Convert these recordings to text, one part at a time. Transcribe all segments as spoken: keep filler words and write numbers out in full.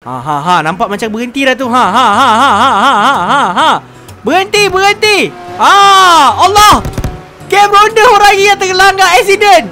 Ha ha ha, nampak macam berhenti dah tu. Ha ha ha ha ha ha ha ha ha. Berhenti, berhenti. Ah, Allah. Game ronda orang yang terlanggar accident.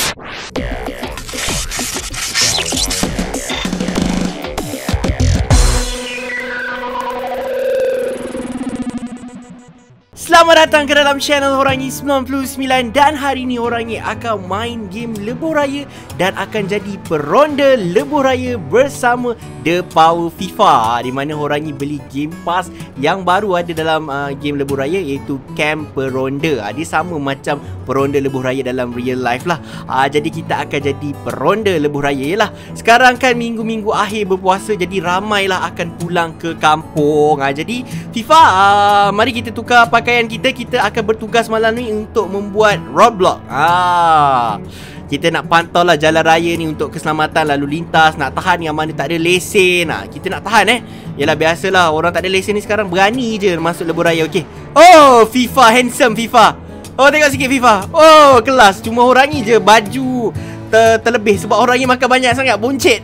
Selamat datang ke dalam channel Horangi sembilan puluh sembilan. Dan hari ni Horangi akan main game Lebuh Raya dan akan jadi peronda Lebuh Raya bersama The Power FIFA, di mana Horangi beli game pass yang baru ada dalam uh, game Lebuh Raya, iaitu Camp Peronda. uh, Dia sama macam peronda Lebuh Raya dalam real life lah. uh, Jadi kita akan jadi peronda Lebuh Raya lah. Sekarang kan minggu-minggu akhir berpuasa, jadi ramailah akan pulang ke kampung. uh, Jadi FIFA, uh, mari kita tukar pakaian kita. Kita akan bertugas malam ni untuk membuat roadblock. Ah, kita nak pantau lah jalan raya ni untuk keselamatan lalu lintas. Nak tahan yang mana tak ada lesen. ah, Kita nak tahan eh. Yalah, biasalah orang tak ada lesen ni sekarang berani je masuk Lebuh Raya. Okay. Oh, FIFA handsome FIFA. Oh, tengok sikit FIFA. Oh, kelas. Cuma Horangi je baju ter terlebih sebab Horangi makan banyak sangat, buncit.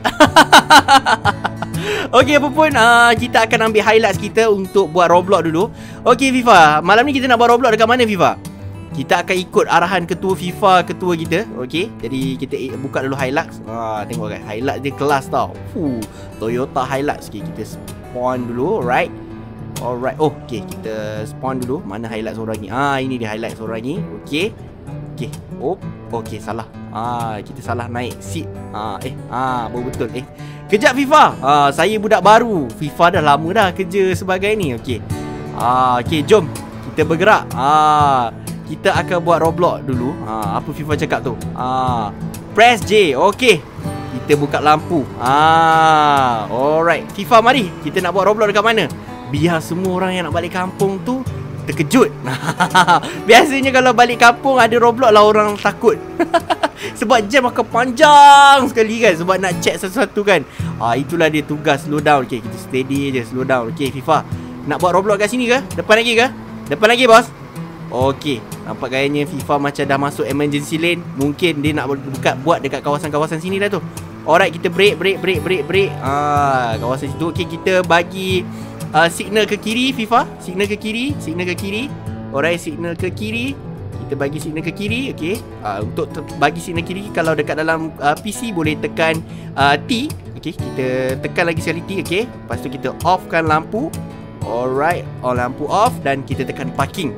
Okey, apa pun, uh, kita akan ambil highlights kita untuk buat Roblox dulu. Okey FIFA, malam ni kita nak buat Roblox dekat mana FIFA? Kita akan ikut arahan ketua FIFA, ketua kita. Okey, jadi kita buka dulu highlights. Ah, tengok kan, highlights dia kelas tau. Fuh, Toyota highlights. Okey, kita spawn dulu, right? Alright, oh, okey, kita spawn dulu. Mana highlights orang ni? Ah, ini dia highlights orang ni. Okey. Okey, oh, okey, salah. Ah, kita salah naik seat. Ah, eh, ah, betul eh. Kejap FIFA, ah, saya budak baru. FIFA dah lama dah kerja sebagai ni. Okey. Ah, okey, jom kita bergerak. Ah, kita akan buat Roblox dulu. Ah, apa FIFA cakap tu? Ah, press J. Okey. Kita buka lampu. Ah, alright. FIFA, mari kita nak buat Roblox dekat mana? Biar semua orang yang nak balik kampung tu terkejut. Biasanya kalau balik kampung ada Roblox lah orang takut. Sebab jam akan panjang sekali kan, sebab nak check satu-satu kan. Ah, itulah dia tugas, slow down. Okay, kita steady je, slow down. Okay FIFA, nak buat Roblox kat sini ke? Depan lagi ke? Depan lagi bos. Okay, nampak gayanya FIFA macam dah masuk emergency lane. Mungkin dia nak buka buat dekat kawasan-kawasan sini dah tu. Alright, kita break, break, break, break, break. Ah, kawasan situ. Okay, kita bagi uh, signal ke kiri FIFA. Signal ke kiri, signal ke kiri. Alright, signal ke kiri. Kita bagi signal ke kiri. Okay, uh, untuk bagi signal kiri, kalau dekat dalam uh, P C boleh tekan uh, T. Okay, kita tekan lagi sekali T. Okay, lepas tu kita offkan lampu. Alright, on lampu off. Dan kita tekan parking.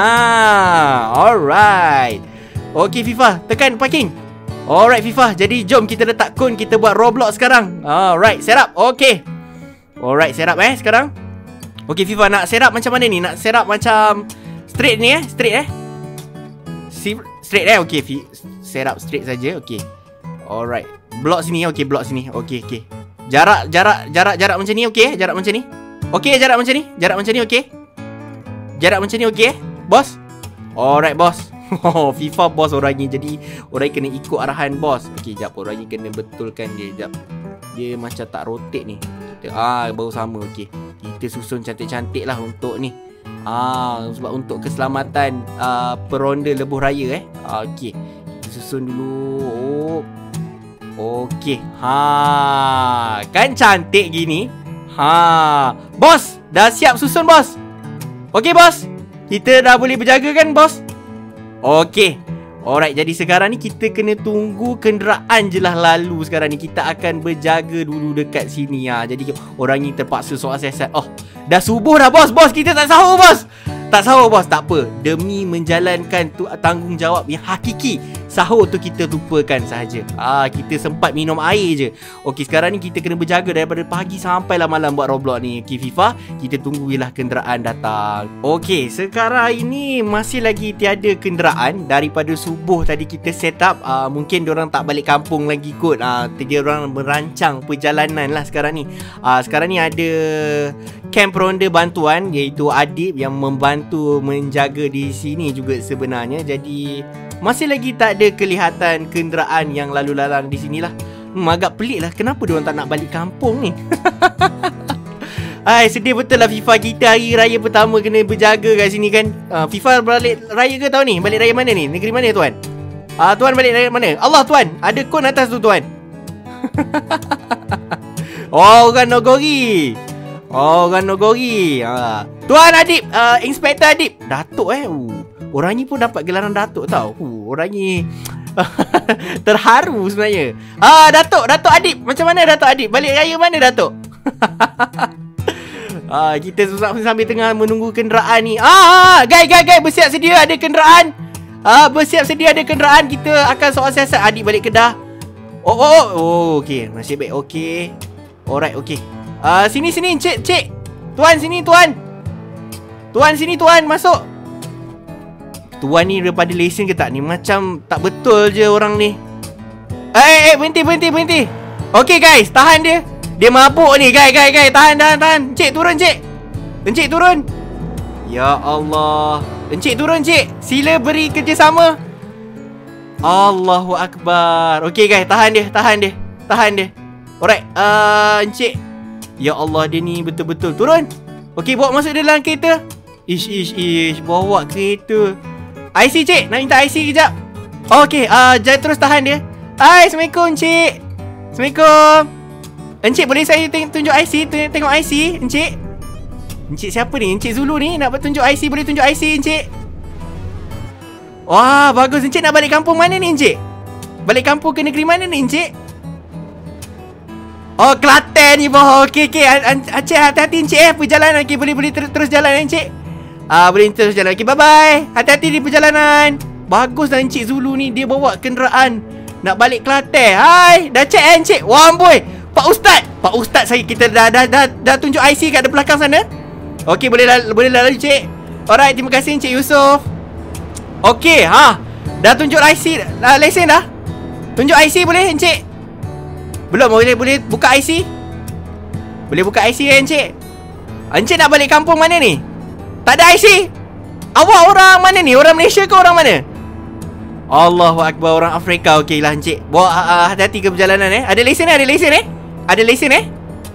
Ah, alright. Okay FIFA, tekan parking. Alright FIFA, jadi jom kita letak kon, kita buat Roblox sekarang. Alright, set up. Okay. Alright, set up eh sekarang. Okay FIFA, nak set up macam mana ni? Nak set up macam straight ni eh, straight eh. Straight eh, okay. Set up straight saja, okay. Alright, block sini, okay, block sini, okay, okay. Jarak, jarak, jarak, jarak macam ni, okay. Jarak macam ni, okay. Jarak macam ni, jarak macam ni, okay. Jarak macam ni, okay, bos. Alright bos. Oh, FIFA bos orang ni, jadi orang kena ikut arahan bos. Okay, jap, orang ni kena betulkan dia, jap. Dia macam tak rotate ni. Kita, ah, baru sama, okay. Kita susun cantik-cantik lah untuk ni. Ah, sebab untuk keselamatan uh, peronda Lebuh Raya eh. Ah, okey. Kita susun dulu. Oh. Okey. Ha, kan cantik gini. Ha. Bos, dah siap susun bos? Okey bos. Kita dah boleh berjaga kan bos? Okey. Alright, jadi sekarang ni kita kena tunggu kenderaan je lah lalu. Sekarang ni kita akan berjaga dulu dekat sini. ha. Jadi orang ni terpaksa soal siasat. Oh, dah subuh dah bos. Bos, kita tak sahur bos. Tak sahur bos, tak apa. Demi menjalankan tu tanggungjawab yang hakiki, sahur tu kita lupakan sahaja. Ah, kita sempat minum air je. Okey, sekarang ni kita kena berjaga daripada pagi sampailah malam buat Roblox ni. Okey FIFA, kita tunggulah kenderaan datang. Okey, sekarang ini masih lagi tiada kenderaan. Daripada subuh tadi kita set up, ah, mungkin diorang tak balik kampung lagi kot. Ah, dia orang merancang perjalanan lah sekarang ni. Ah, sekarang ni ada Camp Peronda bantuan, iaitu Adib yang membantu menjaga di sini juga sebenarnya. Jadi masih lagi tak ada kelihatan kenderaan yang lalu lalang di sinilah. Hmm, agak pelik lah, kenapa diorang tak nak balik kampung ni? Hai, sedih betul lah FIFA, kita hari raya pertama kena berjaga kat sini kan. uh, FIFA balik raya ke tahun ni? Balik raya mana ni? Negeri mana tuan? uh, Tuan balik raya mana? Allah tuan, ada kon atas tu tuan. Oh, orang Nogori. Oh, orang Nogori. Ha. Tuan Adib, uh, Inspektor Adib. Datuk eh. Uh. Orang ni pun dapat gelaran Datuk tau. Uh, orang ni terharu sebenarnya. Ah, Datuk, Datuk Adib. Macam mana Datuk Adib? Balik raya mana Datuk? Ah, kita susah sambil tengah menunggu kenderaan ni. Ah, guys, guys, guys, bersiap sedia ada kenderaan. Ah, bersiap sedia ada kenderaan. Kita akan soal siasat. Adik balik Kedah. Oh, oh, oh, oh, okey, nasib baik. Okey. Alright, okey. Ah, sini sini, cik, cik. Tuan sini, tuan. Tuan sini, tuan, masuk. Tuan ni daripada lesen ke tak ni? Macam tak betul je orang ni. Eh, eh, berhenti, berhenti, berhenti. Okey, guys, tahan dia. Dia mabuk ni, guys, guys, guys. Tahan, tahan, tahan. Cik, turun, cik. Encik, turun. Ya Allah. Encik, turun, cik. Sila beri kerjasama. Allahu Akbar. Okey, guys, tahan dia, tahan dia. Tahan dia. Alright, uh, encik. Ya Allah, dia ni betul-betul. Turun. Okey, bawa masuk dalam kereta. Ish, ish, ish. Bawa kereta. I C, cik. Nak minta I C kejap. Okey, uh, jangan terus tahan dia. Hai, Assalamualaikum, cik. Assalamualaikum. Encik, boleh saya tunjuk I C? Tengok I C, encik. Encik siapa ni? Encik Zulu ni nak tunjuk I C. Boleh tunjuk I C, encik? Wah, bagus. Encik nak balik kampung mana ni, encik? Balik kampung ke negeri mana ni, encik? Oh, Kelantan ni, boh. Okey, okey. Encik, hati-hati, encik eh. Perjalanan. Okey, boleh-boleh ter terus jalan, encik. Ah, boleh terus jalan. Okey, bye-bye. Hati-hati di perjalanan. Bagus dah encik Zulu ni. Dia bawa kenderaan nak balik Kelantan. Hai, dah check eh, encik? Wah, amboi. Pak Ustaz. Pak Ustaz saya kita dah dah dah, dah tunjuk I C kat de belakang sana. Okey, boleh lalu, boleh lalu, cik. Alright, terima kasih encik Yusof. Okey, ha. Dah tunjuk I C, dah lesen dah. Tunjuk I C boleh, encik? Belum, boleh boleh buka I C? Boleh buka I C eh, encik? Encik nak balik kampung mana ni? Tak ada I C? Awak orang mana ni? Orang Malaysia ke orang mana? Allahu Akbar, orang Afrika. Okey lah, encik. Bawa uh, hati-hati ke perjalanan eh. Ada lesen eh? Ada lesen eh? Ada lesen eh?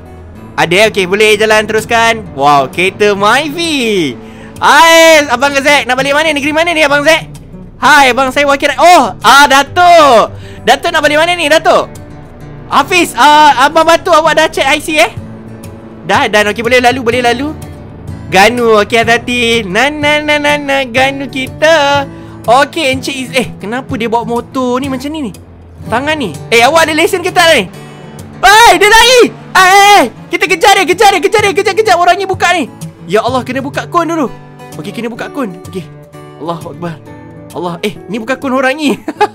Ada, okey. Boleh jalan teruskan. Wow, kereta Myvi. Hai, Abang Zek. Nak balik mana? Negeri mana ni, Abang Zek? Hai, Abang saya wakil. Oh, ah, Datuk. Datuk nak balik mana ni, Datuk? Hafiz, uh, Abang Batu, awak dah check I C eh? Dah, dah. Okey, boleh lalu, boleh lalu. Ganu, okey, hati-hati. Na, na, na, na, na, Ganu kita. Okey, encik Iz. Eh, kenapa dia bawa motor ni macam ni ni? Tangan ni. Eh, awak ada lesen ke tak ni? Hei, dia lari. Eh, kita kejar dia, kejar dia, kejar dia, kejar, kejar. Orang ni buka ni. Ya Allah, kena buka kon dulu. Okey, kena buka kon. Okey. Allahu Akbar. Allah, eh, ni buka kon orang ni.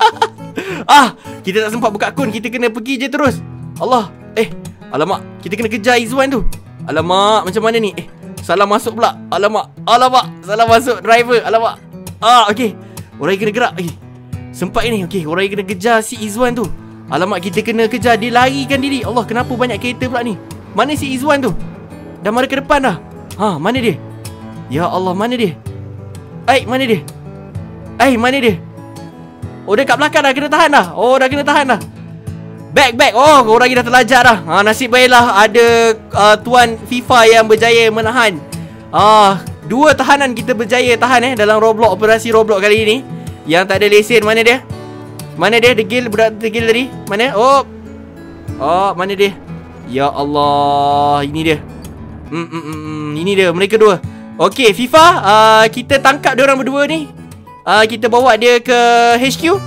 Ah, kita tak sempat buka kon. Kita kena pergi je terus. Allah. Eh, alamak, kita kena kejar Izwan tu. Alamak, macam mana ni? Eh, salah masuk pula. Alamak, alamak, salah masuk driver. Alamak. Ah, okey. Orang kena gerak lagi. Sempat ini. Okey, orang kena kejar si Izwan tu. Alamak, kita kena kejar. Dia larikan diri. Allah, kenapa banyak kereta pula ni? Mana si Izwan tu? Dah mara ke depan dah. Ha, mana dia? Ya Allah, mana dia? Eh, mana dia? Eh, mana dia? Oh, dia kat belakang dah. Kena tahan dah. Oh, dah kena tahan dah. Back, back. Oh, orang ni dah terlajak dah. Ha, nasib baiklah ada uh, Tuan FIFA yang berjaya menahan. Ah, dua tahanan kita berjaya tahan eh dalam Roblox, operasi Roblox kali ini. Yang tak ada lesen. Mana dia? Mana dia? Degil, budak degil tadi. Mana? Oh. Oh, mana dia? Ya Allah, ini dia. Hmm, hmm, hmm, ini dia, mereka dua. Okey, FIFA, uh, kita tangkap dia orang berdua ni. Uh, kita bawa dia ke H Q.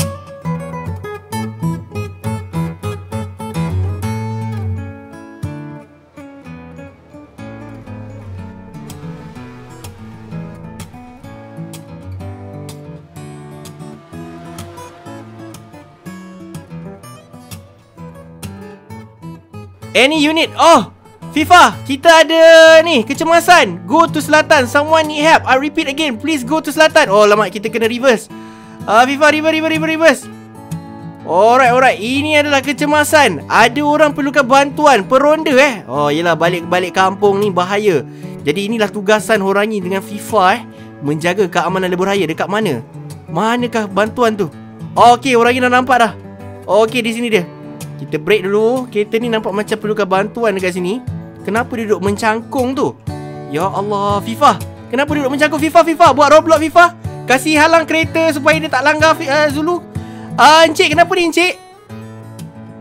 Any unit. Oh, FIFA, kita ada ni kecemasan. Go to selatan. Someone need help. I repeat again. Please go to selatan. Oh, lama kita kena reverse. uh, FIFA, reverse, reverse, reverse, reverse. Alright, alright. Ini adalah kecemasan. Ada orang perlukan bantuan. Peronda eh. Oh, yelah, balik-balik kampung ni bahaya. Jadi inilah tugasan Horangi dengan FIFA eh, menjaga keamanan lebuh raya. Dekat mana? Manakah bantuan tu? Okey, Horangi dah nampak dah. Okey, di sini dia. Kita break dulu. Kereta ni nampak macam perlukan bantuan dekat sini. Kenapa dia duduk mencangkung tu? Ya Allah, FIFA. Kenapa dia duduk mencangkung? FIFA, FIFA, buat Roblox FIFA. Kasih halang kereta supaya dia tak langgar uh, Zulu. Ah, uh, encik, kenapa ni encik?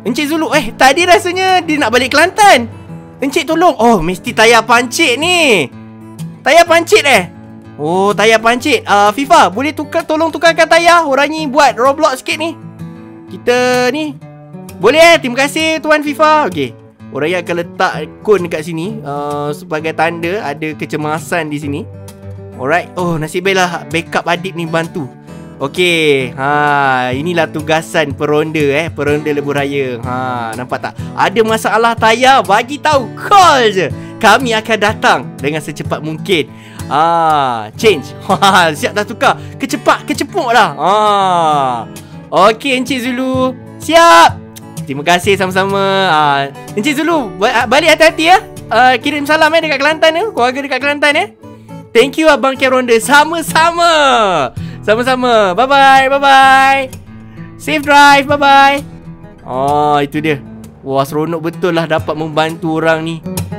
Encik Zulu, eh tadi rasanya dia nak balik Kelantan. Encik tolong. Oh, mesti tayar pancit ni. Tayar pancit eh? Oh, tayar pancit. uh, FIFA, boleh tukar, tolong tukarkan tayar. Orang ni buat Roblox sikit ni. Kita ni boleh eh? Terima kasih Tuan FIFA. Okay, orang yang akan letak kon dekat sini uh, sebagai tanda ada kecemasan di sini. Alright. Oh, nasib baiklah backup Adib ni bantu. Okey, ha, inilah tugasan peronda eh, peronda lebuh raya. Ha, nampak tak? Ada masalah tayar, bagi tahu, call je. Kami akan datang dengan secepat mungkin. Ah, change. Ha, siap dah tukar. Kecepat, kecepuk dah. Ha. Okey Encik Zulu. Siap. Terima kasih sama-sama. Ha, Encik Zulu, balik hati-hati ya. Uh, kirim salam eh dekat Kelantan ya. Keluarga dekat Kelantan ya. Thank you Abang Keronda. Sama-sama. Sama-sama. Bye-bye. Bye-bye. Safe drive. Bye-bye. Oh, itu dia. Wah, seronok betul lah dapat membantu orang ni.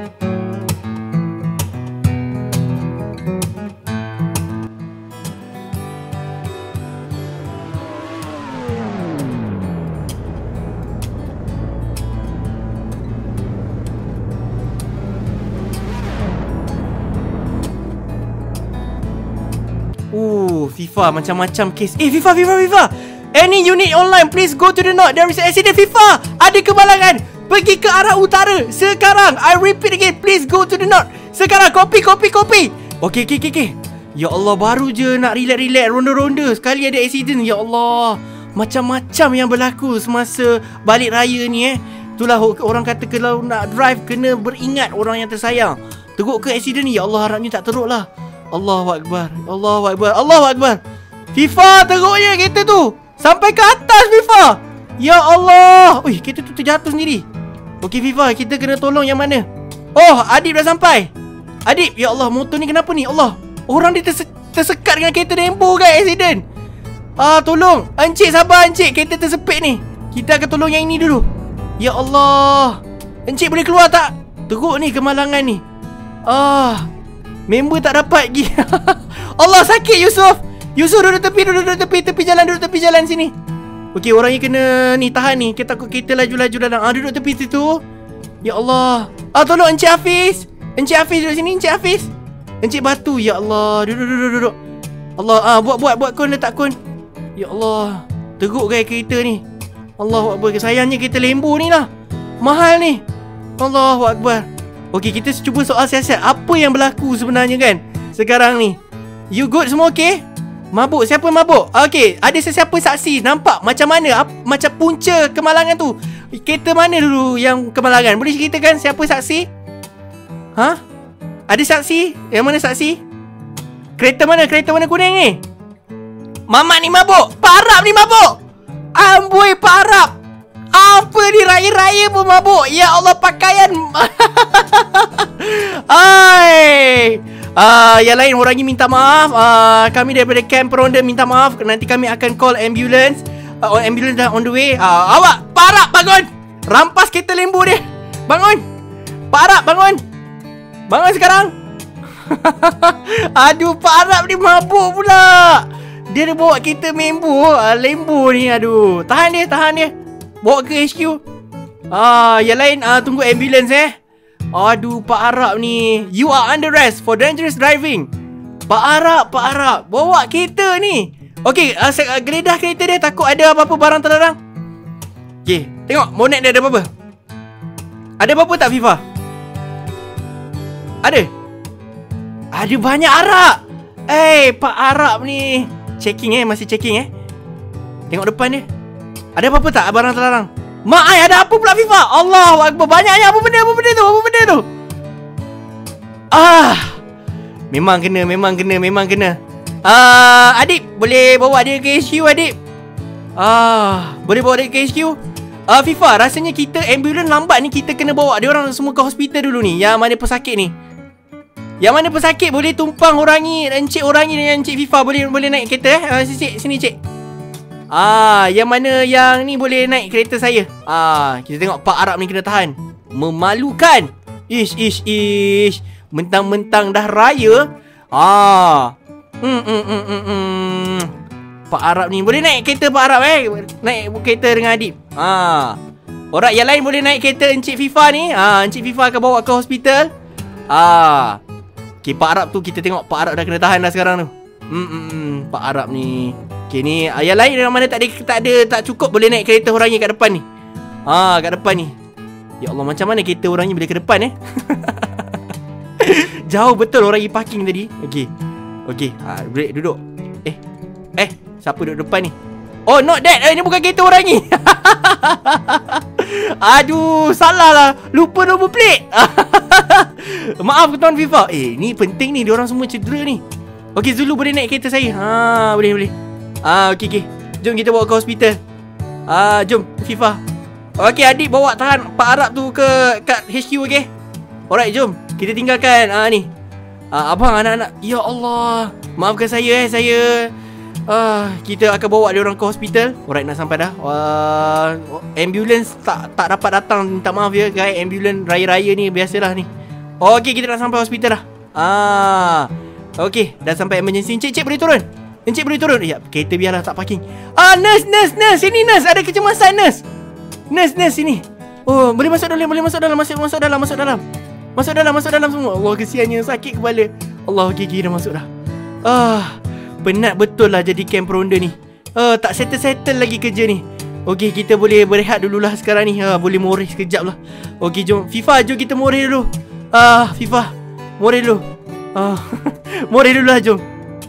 Oh, FIFA macam-macam kes. Eh, FIFA, FIFA, FIFA. Any unit online, please go to the north. There is an accident. FIFA, ada kemalangan. Pergi ke arah utara. Sekarang. I repeat again. Please go to the north. Sekarang. Kopi, kopi, kopi. Okay, okay, okay, okay. Ya Allah, baru je nak relax-relax. Ronda-ronda. Sekali ada accident. Ya Allah. Macam-macam yang berlaku semasa balik raya ni eh. Itulah orang kata kalau nak drive, kena beringat orang yang tersayang. Teruk ke accident ni? Ya Allah, harapnya tak teruk lah. Allahu Akbar. Allahu Akbar. Allahu Akbar. FIFA, teruknya kereta tu. Sampai ke atas FIFA. Ya Allah. Ui, kereta tu terjatuh sendiri. Okey FIFA, kita kena tolong yang mana? Oh, Adib dah sampai. Adib, ya Allah, motor ni kenapa ni? Allah, orang dia terse tersekat dengan kereta Dembo kan, accident. Ah, tolong. Encik sabar encik, kereta tersepit ni. Kita akan tolong yang ini dulu. Ya Allah. Encik boleh keluar tak? Teruk ni kemalangan ni. Ah, member tak dapat lagi. Allah, sakit Yusuf. Yusuf duduk tepi, duduk, duduk tepi, tepi jalan, duduk tepi jalan sini. Okey, orang ni kena ni tahan ni. Kita takut kita laju-laju dalam. Ah, duduk tepi situ. Ya Allah. Ah, tolong Encik Hafiz. Encik Hafiz duduk sini, Encik Hafiz. Encik Batu, ya Allah. Duduk, duduk, duduk, duduk. Allah, ah, buat, buat, buat kon, letak kon. Ya Allah. Teruk kan kereta ni. Allahu Akbar. Sayangnya kereta Lambo ni lah. Mahal ni. Allahu Akbar. Okey, kita cuba soal siasat. Apa yang berlaku sebenarnya kan sekarang ni? You good semua okey? Mabuk, siapa mabuk? Okey, ada sesiapa saksi nampak macam mana? Ap, macam punca kemalangan tu. Kereta mana dulu yang kemalangan? Boleh ceritakan siapa saksi? Ha? Ada saksi? Yang mana saksi? Kereta mana? Kereta mana kuning ni? Mamat ni mabuk. Pak Arab ni mabuk. Amboi Pak Arab. Apa ni, raya-raya pun mabuk. Ya Allah, pakaian. Hai. Uh, yang lain orang ni minta maaf. uh, Kami daripada Camp Peronda minta maaf. Nanti kami akan call ambulance. uh, Ambulance dah on the way. uh, Awak, Pak Arab, bangun. Rampas kereta Lambo dia. Bangun Pak Arab, bangun. Bangun sekarang. Aduh, Pak Arab ni mabuk pula. Dia dah bawa kereta Lambo, uh, Lambo ni. Aduh, tahan dia, tahan dia. Bawa ke H Q. Ah, yang lain uh, tunggu ambulance eh. Aduh, Pak Arab ni. You are under arrest for dangerous driving. Pak Arab, Pak Arab, bawa kereta ni. Okey, uh, uh, geledah kereta dia. Takut ada apa-apa barang terlarang. Okey, tengok bonet dia ada apa-apa. Ada apa-apa tak FIFA? Ada? Ada banyak arak. Eh, hey, Pak Arab ni. Checking eh, masih checking eh. Tengok depan dia. Ada apa-apa tak barang terlarang? Mak ai, ada apa pula FIFA? Allahu Akbar, banyaknya. Apa benda, apa benda tu? Apa benda tu? Ah, memang kena, memang kena, memang kena. Ah, Adib, boleh bawa dia ke H Q, Adib? Ah, boleh bawa dia ke H Q? Ah, FIFA, rasanya kita ambulans lambat ni. Kita kena bawa dia orang semua ke hospital dulu ni. Yang mana pesakit ni? Yang mana pesakit boleh tumpang orang ni, Encik orang ni dengan Encik FIFA. Boleh boleh naik kereta eh? Ah, sini, sini Cik. Ah, yang mana yang ni boleh naik kereta saya. Ah, kita tengok Pak Arab ni kena tahan. Memalukan. Ish, ish, ish. Mentang-mentang dah raya. Ah. Hmm, hmm, hmm, hmm, hmm. Pak Arab ni boleh naik kereta Pak Arab eh. Naik kereta dengan Adib. Ah. Alright, yang lain boleh naik kereta Encik Fifa ni. Ah, Encik Fifa akan bawa ke hospital. Ah. Okay, Pak Arab tu kita tengok Pak Arab dah kena tahan dah sekarang tu. Hmm, hmm, hmm. Pak Arab ni. Okay, ni ah, yang lain yang mana tak ada tak ada tak cukup boleh naik kereta orangnya kat depan ni. Ah, kat depan ni. Ya Allah, macam mana kereta orangnya boleh ke depan eh? Jauh betul orang pergi parking tadi. Okay. Okay, ah, break duduk. Eh. Eh, siapa duduk depan ni? Oh, not that. Eh, ni bukan kereta orang ni. Aduh, salah lah. Lupa nombor plate. Maaf Tuan FIFA. Eh, ni penting ni. Diorang semua cedera ni. Okey, Zulu boleh naik kereta saya. Ha, boleh, boleh. Ah, okey, okey. Jom kita bawa ke hospital. Ah, jom FIFA. Okey, adik bawa tahan Pak Arab tu ke kat H Q, okey? Alright, jom. Kita tinggalkan ah ni. Ah, abang, anak-anak. Ya Allah. Maafkan saya eh, saya Ah, uh, kita akan bawa dia orang ke hospital. Alright, nak sampai dah. Uh, ambulance tak tak dapat datang. Minta maaf ya guys. Ambulance raya-raya ni biasalah ni. Okey, kita nak sampai hospital dah. Ah. Okey, dah sampai emergency. Encik, encik boleh turun. Encik boleh turun. Ya, kereta biarlah tak parking. Ah, nurse, nurse, nurse. Sini nurse, ada kecemasan nurse. Nurse, nurse sini. Oh, boleh masuk dalam, boleh masuk dalam, masuk masuk dalam, masuk dalam. Masuk dalam, masuk dalam semua. Allah, kesiannya sakit kepala. Allah, okey, okey dah masuk dah. Ah. Penat betul lah jadi camp ronda ni. uh, Tak settle-settle lagi kerja ni. Okey, kita boleh berehat dululah sekarang ni. uh, Boleh moreh sekejap lah. Okey, jom FIFA, jom kita moreh dulu. Ah, uh, FIFA, moreh dulu. uh, Moreh dulu lah, jom.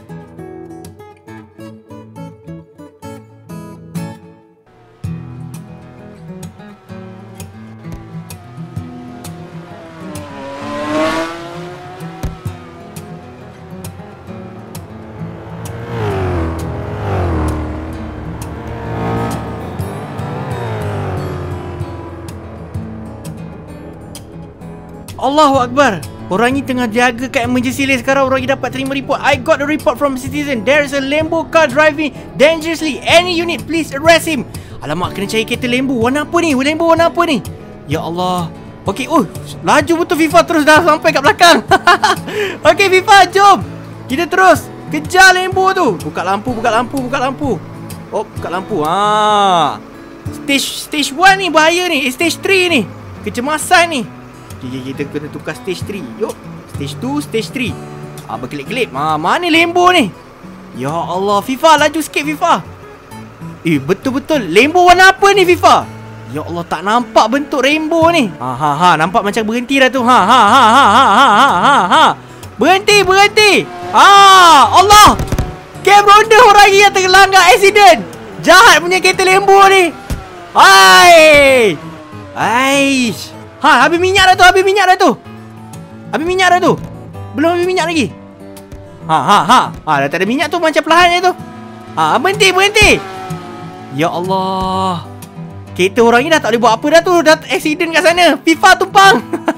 Allahu Akbar. Orang ni tengah jaga kat emergency lane sekarang. Orang ni dapat terima report. I got a report from a citizen. There is a Lambo car driving dangerously. Any unit please arrest him. Alamak, kena cari kereta Lambo. Warna apa ni? Lambo warna apa ni? Ya Allah. Okey, oh, laju betul FIFA, terus dah sampai kat belakang. Okey FIFA, jom. Kita terus kejar Lambo tu. Buka lampu, buka lampu, buka lampu. Oh, buka lampu. Ha. Stage stage one ni bahaya ni. Stage three ni. Kecemasan ni. Okay, kita kena tukar stage three. Yuk, stage two, stage three. Ah, berkelip-kelip. Ah, mana Lambo ni? Ya Allah, FIFA laju sikit FIFA. Eh, betul-betul Lambo warna apa ni FIFA? Ya Allah, tak nampak bentuk rainbow ni. Ha ha ha, nampak macam berhenti dah tu. Ha ha ha ha ha ha ha ha. Berhenti, berhenti. Ah, Allah. Camp ronda orang yang terlanggar accident. Jahat punya kereta Lambo ni. Hai. Aish. Ha, habis minyak dah tu, habis minyak dah tu. Habis minyak dah tu. Belum habis minyak lagi. Ha, ha, ha. Ha, dah tak ada minyak tu, macam perlahan je tu. Ha, berhenti, berhenti. Ya Allah. Kereta orang ni dah tak boleh buat apa dah tu. Dah accident kat sana. FIFA tumpang.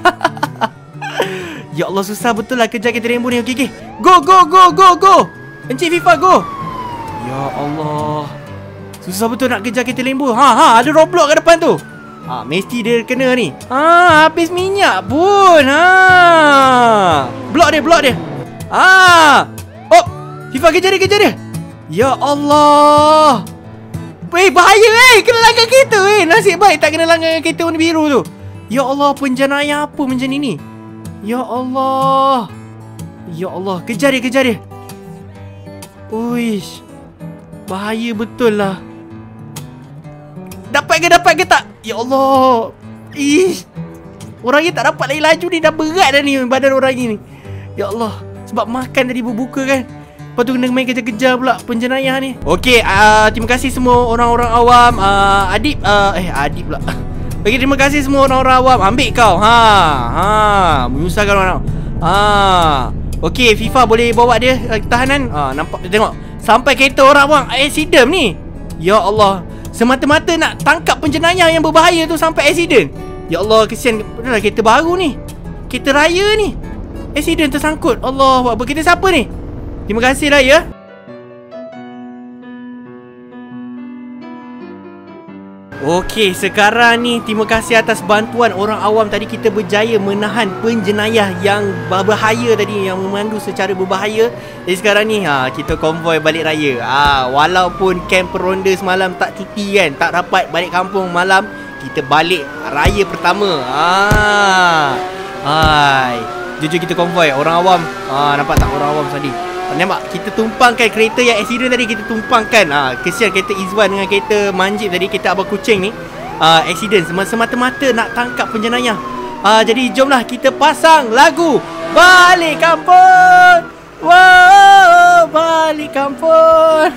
Ya Allah, susah betul lah kejar kereta Lambo ni. Okey, okey. Go, go, go, go, go. Encik FIFA, go. Ya Allah. Susah betul nak kejar kereta Lambo. Ha, ha, ada roadblock kat depan tu. Ha, mesti dia kena ni. Ha, habis minyak pun. Ha. Blok dia, blok dia. Ha. Oh, FIFA kejar dia, kejar dia. Ya Allah. Eh, bahaya eh. Kena langgar kereta eh. Nasib baik tak kena langgar kereta warna biru tu. Ya Allah, penjenayah apa macam ni ni? Ya Allah. Ya Allah, kejar dia, kejar dia. Uish. Bahaya betul lah. Dapat ke, dapat ke tak? Ya Allah. Ish. Orang ni tak dapat lagi laju ni. Dah berat dah ni badan orang ni. Ya Allah. Sebab makan tadi berbuka kan. Lepas tu kena main kejar-kejar pula penjenayah ni. Okey, uh, terima kasih semua orang-orang awam. uh, Adib uh, Eh, Adib pula. Okey, terima kasih semua orang-orang awam. Ambil kau. Ha, ha, menyusahkan orang. Ha. Okey, FIFA boleh bawa dia uh, tahanan. Ha, nampak, tengok. Sampai kereta orang bang accident ni. Ya Allah. Semata-mata nak tangkap penjenayah yang berbahaya tu sampai accident. Ya Allah, kesian. Padahal kereta baru ni. Kereta raya ni. Accident tersangkut. Allah, apa kita siapa ni? Terima kasih lah ya. Okey, sekarang ni terima kasih atas bantuan orang awam. Tadi kita berjaya menahan penjenayah yang berbahaya tadi, yang memandu secara berbahaya. Jadi sekarang ni ha, kita konvoi balik raya. ha, Walaupun camp ronda semalam tak cuti kan, tak dapat balik kampung malam, kita balik raya pertama. Ah. Hai. Jujur kita konvoi orang awam. Ah, nampak tak orang awam tadi? Nampak kita tumpangkan kereta yang accident tadi, kita tumpangkan. Ah, kesian kereta Izwan dengan kereta Manjib tadi, kereta Abang Kucing ni. Ah, accident semata-mata nak tangkap penjenayah. Ah, jadi jomlah kita pasang lagu Balik Kampung. Wow, balik kampung.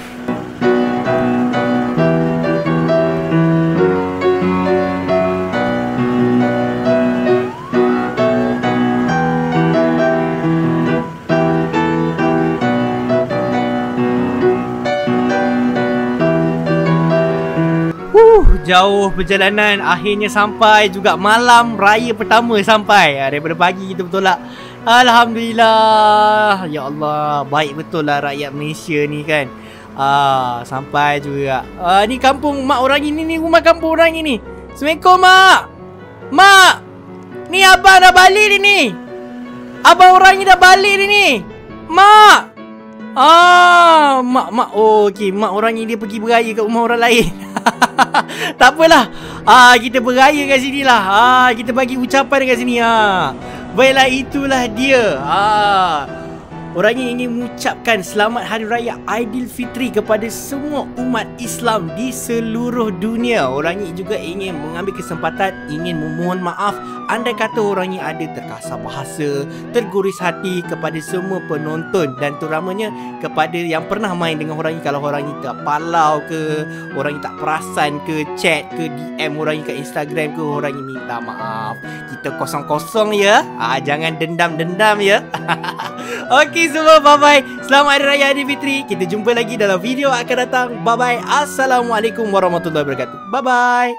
Jauh perjalanan, akhirnya sampai juga malam raya pertama sampai. ha, Daripada pagi kita bertolak. Alhamdulillah. Ya Allah, baik betul lah rakyat Malaysia ni kan. ah, Sampai juga. ah, Ni kampung mak orang ini, ni rumah kampung orang ini. Assalamualaikum mak. Mak, ni abang dah balik ni ni. Abang orang ni dah balik ni ni. Mak. Ah, mak mak oh, okey, mak orang ni dia pergi beraya kat rumah orang lain. Tak apalah. Ah, kita beraya kat sini lah. Ah, kita bagi ucapan dekat sini. Ah. Baiklah, itulah dia. Ah. Orang ini ingin mengucapkan selamat hari raya Aidilfitri kepada semua umat Islam di seluruh dunia. Orang ini juga ingin mengambil kesempatan ingin memohon maaf andai kata orang ini ada terkasar bahasa, terguris hati kepada semua penonton dan terutamanya kepada yang pernah main dengan orang ini. Kalau orang ini tak palau ke, orang ini tak perasan ke, chat ke, D M orang ini kat Instagram ke, orang ini minta maaf. Kita kosong-kosong ya. Ah, jangan dendam-dendam ya. Okey semua, bye-bye. Selamat Hari Raya Aidilfitri. Kita jumpa lagi dalam video akan datang. Bye-bye. Assalamualaikum warahmatullahi wabarakatuh. Bye-bye.